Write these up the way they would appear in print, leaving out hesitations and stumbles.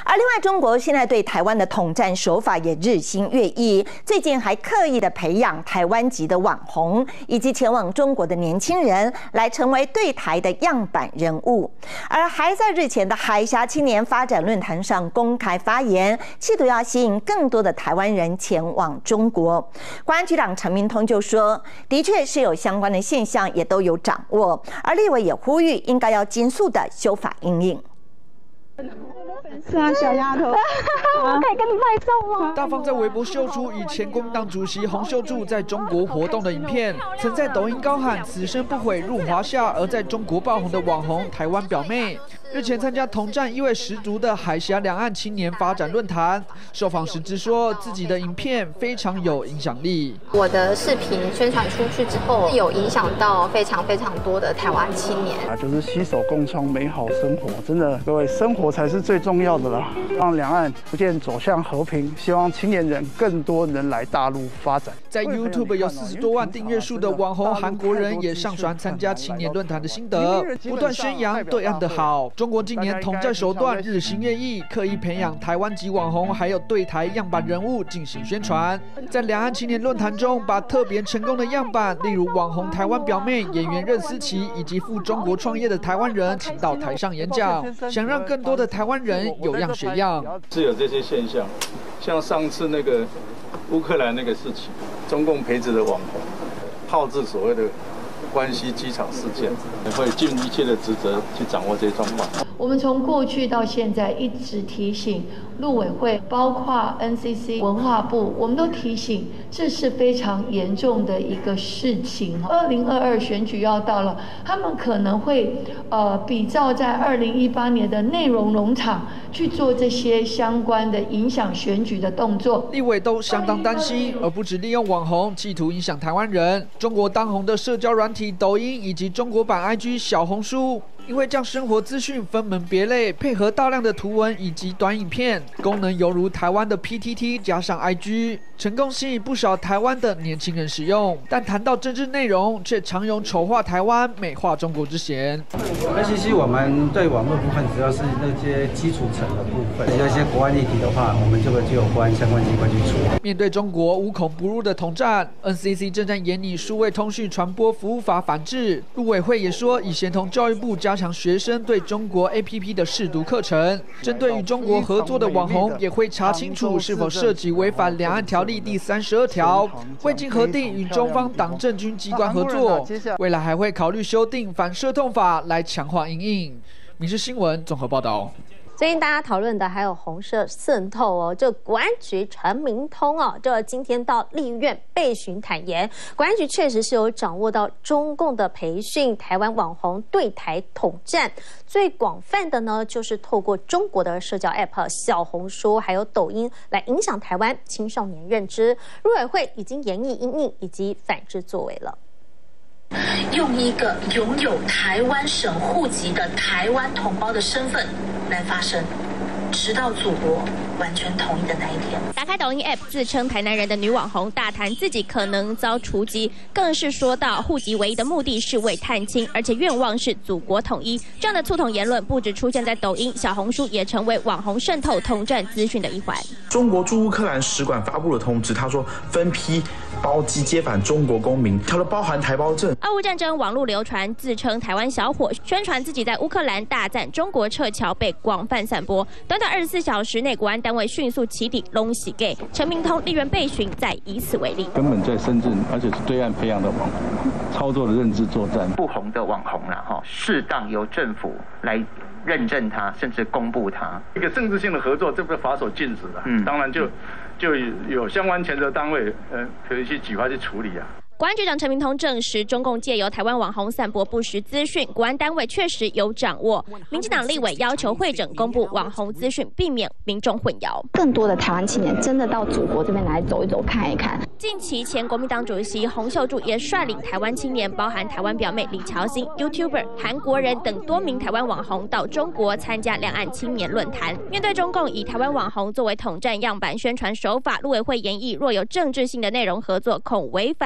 而另外，中国现在对台湾的统战手法也日新月异，最近还刻意的培养台湾籍的网红，以及前往中国的年轻人，来成为对台的样板人物。而还在日前的海峡青年发展论坛上公开发言，企图要吸引更多的台湾人前往中国。国安局长陈明通就说，的确是有相关的现象，也都有掌握。而立委也呼吁，应该要尽速的修法因应。 是啊，小丫头， 我可以跟你拍照吗？ 大方在微博秀出与前国民党主席洪秀柱在中国活动的影片，曾在抖音高喊“此生不悔入华夏”，而在中国爆红的网红台湾表妹，日前参加统战意味十足的海峡两岸青年发展论坛，受访时直说自己的影片非常有影响力。 我的视频宣传出去之后，有影响到非常多的台湾青年。 就是携手共创美好生活，真的，各位，生活才是最重要的啦。让两岸逐渐走向和平，希望青年人更多人来大陆发展。 在 YouTube 有40多万订阅数的网红韩国人也上传参加青年论坛的心得，不断宣扬对岸的好。中国今年统战手段日新月异，刻意培养台湾籍网红，还有对台样板人物进行宣传。在两岸青年论坛中，把特别成功的样板，例如网红台湾表妹、演员任思琪以及赴中国创业的台湾人，请到台上演讲，想让更多的台湾人有样学样。 是有这些现象，像上次那个乌克兰那个事情，中共培植的网红，炮制所谓的关西机场事件，会尽一切的职责去掌握这些状况。 我们从过去到现在一直提醒陆委会，包括 NCC、文化部，我们都提醒这是非常严重的一个事情。2022选举要到了，他们可能会比照在2018年的内容农场去做这些相关的影响选举的动作。 立委都相当担心，而不止利用网红企图影响台湾人。中国当红的社交软体抖音以及中国版 IG 小红书，因为将生活资讯分门别类，配合大量的图文以及短影片，功能犹如台湾的 PTT 加上 IG， 成功吸引不少台湾的年轻人使用。但谈到政治内容，却常有丑化台湾、美化中国之嫌。 NCC 我们对网络部分主要是那些基础层的部分，有一些国安议题的话，我们就会有关相关机关去处理。 面对中国无孔不入的统战 ，NCC 正在研拟数位通讯传播服务法反制。陆委会也说，已协同教育部加强学生对中国 APP 的试读课程。针对与中国合作的网红，也会查清楚是否涉及违反两岸条例第32条，未经核定与中方党政军机关合作。未来还会考虑修订反涉痛法来强化因应。民事新闻综合报道。 最近大家讨论的还有红色渗透哦，这国安局陈明通哦，这今天到立院备询坦言，国安局确实是有掌握到中共的培训台湾网红对台统战，最广泛的呢就是透过中国的社交 App 小红书还有抖音来影响台湾青少年认知。陆委会已经研议因应以及反制作为了。 用一个拥有台湾省户籍的台湾同胞的身份来发声，直到祖国完全统一的那一天。 打开抖音 App 自称台南人的女网红大谈自己可能遭除籍，更是说到户籍唯一的目的是为探亲，而且愿望是祖国统一。这样的粗统言论不止出现在抖音、小红书，也成为网红渗透统战资讯的一环。 中国驻乌克兰使馆发布了通知，他说分批包机接返中国公民，它都包含台胞证。 俄乌战争网络流传自称台湾小伙，宣传自己在乌克兰大战中国撤侨，被广泛散播。短短24小时内，国安单位迅速起底，拢洗给陈明通立院备询，再以此为例。 根本在深圳，而且是对岸培养的网红，操作的认知作战。 不红的网红啦，适当由政府来认证它，甚至公布它。 一个政治性的合作，这不是法所禁止的。当然就有相关前责单位，可以去举发去处理啊。 国安局长陈明通证实，中共借由台湾网红散播不实资讯，国安单位确实有掌握。民进党立委要求会诊公布网红资讯，避免民众混淆。 更多的台湾青年真的到祖国这边来走一走、看一看。 近期前国民党主席洪秀柱也率领台湾青年，包含台湾表妹李乔欣、YouTuber、韩国人等多名台湾网红到中国参加两岸青年论坛。面对中共以台湾网红作为统战样板宣传手法，陆委会研议若有政治性的内容合作，恐违反两岸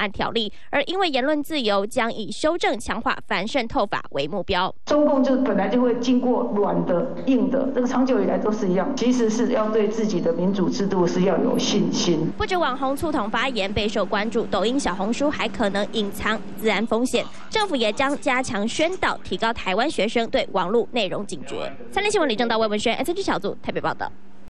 范条例，而因为言论自由，将以修正强化反渗透法为目标。 中共就是本来就会经过软的、硬的，这个长久以来都是一样。其实是要对自己的民主制度是要有信心。 不止网红促统发言备受关注，抖音、小红书还可能隐藏资安风险。政府也将加强宣导，提高台湾学生对网络内容警觉。3立新闻李正道、魏文轩 ，SNG 小组台北报道。